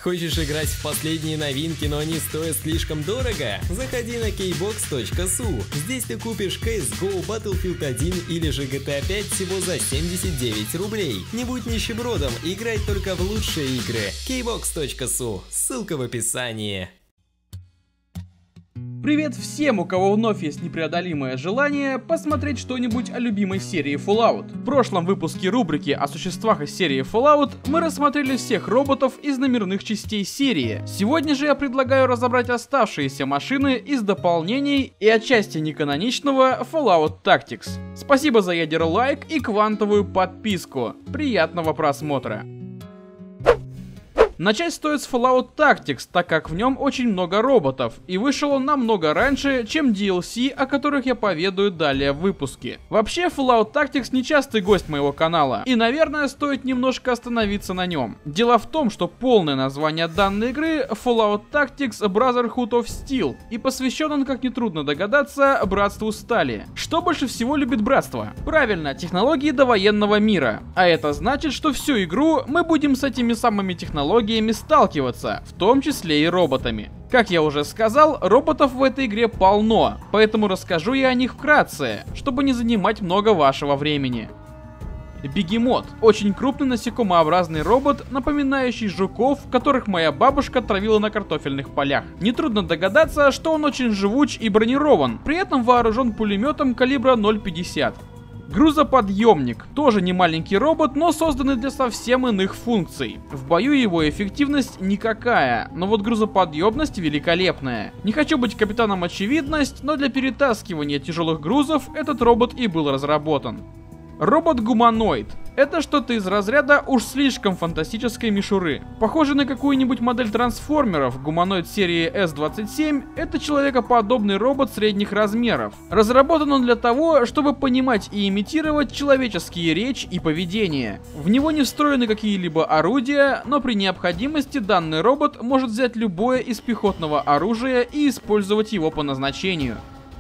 Хочешь играть в последние новинки, но они стоят слишком дорого? Заходи на kbox.su. Здесь ты купишь CSGO, Battlefield 1 или же GTA 5 всего за 79 рублей. Не будь нищебродом, играй только в лучшие игры. kbox.su. Ссылка в описании. Привет всем, у кого вновь есть непреодолимое желание посмотреть что-нибудь о любимой серии Fallout. В прошлом выпуске рубрики о существах из серии Fallout мы рассмотрели всех роботов из номерных частей серии. Сегодня же я предлагаю разобрать оставшиеся машины из дополнений и отчасти неканоничного Fallout Tactics. Спасибо за ядер лайк и квантовую подписку. Приятного просмотра. Начать стоит с Fallout Tactics, так как в нем очень много роботов, и вышел он намного раньше, чем DLC, о которых я поведаю далее в выпуске. Вообще, Fallout Tactics нечастый гость моего канала, и, наверное, стоит немножко остановиться на нем. Дело в том, что полное название данной игры Fallout Tactics Brotherhood of Steel, и посвящен он, как нетрудно догадаться, Братству Стали. Что больше всего любит Братство? Правильно, технологии довоенного мира. А это значит, что всю игру мы будем с этими самыми технологиями сталкиваться, в том числе и роботами. Как я уже сказал, роботов в этой игре полно, поэтому расскажу я о них вкратце, чтобы не занимать много вашего времени. Бегемот. Очень крупный насекомообразный робот, напоминающий жуков, которых моя бабушка травила на картофельных полях. Нетрудно догадаться, что он очень живуч и бронирован, при этом вооружен пулеметом калибра 0,50. Грузоподъемник. Тоже не маленький робот, но созданный для совсем иных функций. В бою его эффективность никакая, но вот грузоподъемность великолепная. Не хочу быть капитаном очевидность, но для перетаскивания тяжелых грузов этот робот и был разработан. Робот-гуманоид. Это что-то из разряда уж слишком фантастической мишуры. Похоже на какую-нибудь модель трансформеров, гуманоид серии S27 — это человекоподобный робот средних размеров. Разработан он для того, чтобы понимать и имитировать человеческие речь и поведение. В него не встроены какие-либо орудия, но при необходимости данный робот может взять любое из пехотного оружия и использовать его по назначению.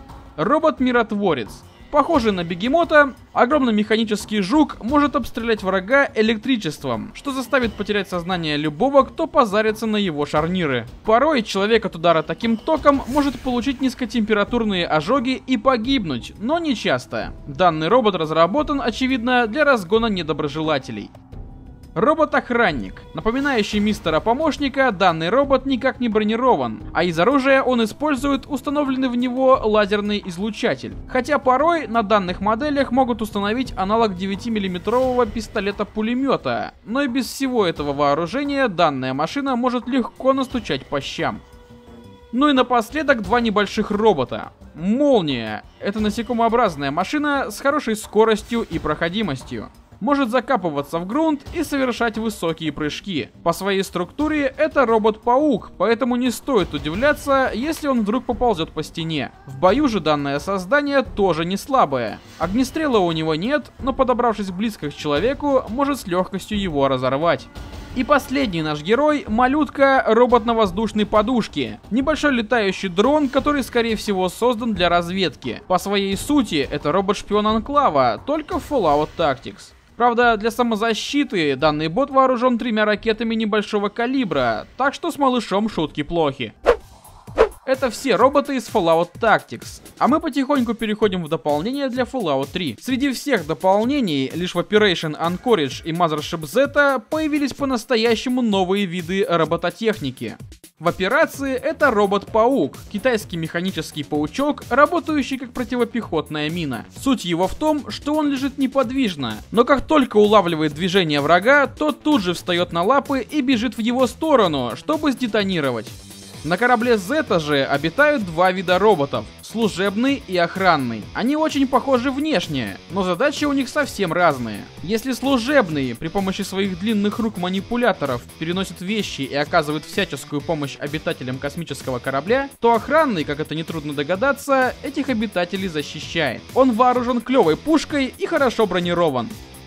Робот-миротворец. Похожий на бегемота, огромный механический жук может обстрелять врага электричеством, что заставит потерять сознание любого, кто позарится на его шарниры. Порой человек от удара таким током может получить низкотемпературные ожоги и погибнуть, но не часто. Данный робот разработан, очевидно, для разгона недоброжелателей. Робот-охранник. Напоминающий мистера-помощника, данный робот никак не бронирован, а из оружия он использует установленный в него лазерный излучатель. Хотя порой на данных моделях могут установить аналог 9-мм пистолета-пулемета, но и без всего этого вооружения данная машина может легко настучать по щам. Ну и напоследок два небольших робота. Молния. Это насекомообразная машина с хорошей скоростью и проходимостью. Может закапываться в грунт и совершать высокие прыжки. По своей структуре это робот-паук, поэтому не стоит удивляться, если он вдруг поползет по стене. В бою же данное создание тоже не слабое. Огнестрела у него нет, но подобравшись близко к человеку, может с легкостью его разорвать. И последний наш герой — малютка робот на воздушной подушке. Небольшой летающий дрон, который скорее всего создан для разведки. По своей сути это робот-шпион Анклава, только в Fallout Tactics. Правда, для самозащиты данный бот вооружен 3 ракетами небольшого калибра, так что с малышом шутки плохи. Это все роботы из Fallout Tactics, а мы потихоньку переходим в дополнение для Fallout 3. Среди всех дополнений лишь в Operation Anchorage и Mothership Zeta появились по-настоящему новые виды робототехники. В операции это робот-паук, китайский механический паучок, работающий как противопехотная мина. Суть его в том, что он лежит неподвижно, но как только улавливает движение врага, тот тут же встает на лапы и бежит в его сторону, чтобы сдетонировать. На корабле Зета же обитают два вида роботов — служебный и охранный. Они очень похожи внешне, но задачи у них совсем разные. Если служебный при помощи своих длинных рук манипуляторов переносит вещи и оказывает всяческую помощь обитателям космического корабля, то охранный, как это нетрудно догадаться, этих обитателей защищает. Он вооружен клевой пушкой и хорошо бронирован.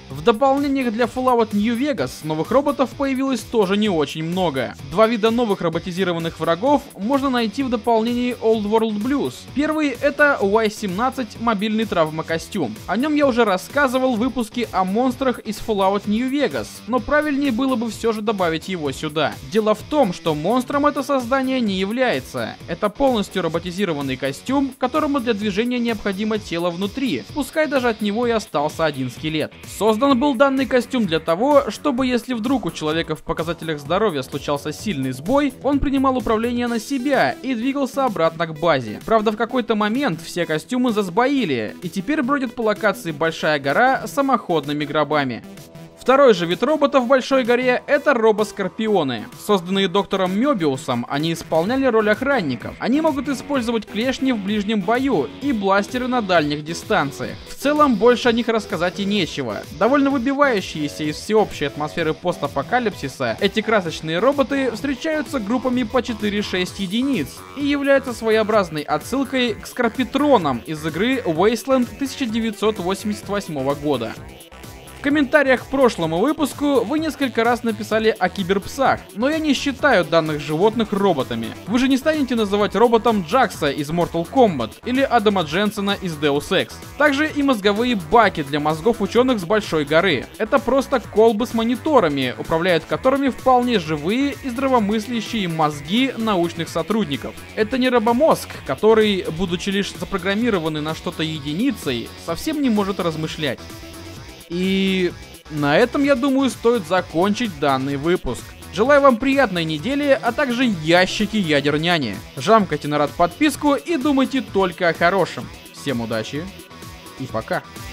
В дополнениях для Fallout New Vegas новых роботов появилось тоже не очень много. Два вида новых роботизированных врагов можно найти в дополнении Old World Blues. Первый — это Y-17 мобильный травмокостюм. О нем я уже рассказывал в выпуске о монстрах из Fallout New Vegas, но правильнее было бы все же добавить его сюда. Дело в том, что монстром это создание не является. Это полностью роботизированный костюм, которому для движения необходимо тело внутри, пускай даже от него и остался один скелет. Создан был данный костюм для того, чтобы если вдруг у человека в показателях здоровья случался сильный сбой, он принимал управление на себя и двигался обратно к базе. Правда, в какой-то момент все костюмы засбоили, и теперь бродят по локации Большая гора самоходными гробами. Второй же вид роботов в Большой горе — это робоскорпионы. Созданные доктором Мёбиусом, они исполняли роль охранников. Они могут использовать клешни в ближнем бою и бластеры на дальних дистанциях. В целом, больше о них рассказать и нечего. Довольно выбивающиеся из всеобщей атмосферы постапокалипсиса, эти красочные роботы встречаются группами по 4-6 единиц и являются своеобразной отсылкой к скорпитронам из игры Wasteland 1988 года. В комментариях к прошлому выпуску вы несколько раз написали о киберпсах, но я не считаю данных животных роботами. Вы же не станете называть роботом Джакса из Mortal Kombat или Адама Дженсена из Deus Ex. Также и мозговые баки для мозгов ученых с Большой горы. Это просто колбы с мониторами, управляют которыми вполне живые и здравомыслящие мозги научных сотрудников. Это не робомозг, который, будучи лишь запрограммированный на что-то единицей, совсем не может размышлять. И на этом, я думаю, стоит закончить данный выпуск. Желаю вам приятной недели, а также ящики ядерняни. Жамкайте на рад подписку и думайте только о хорошем. Всем удачи и пока.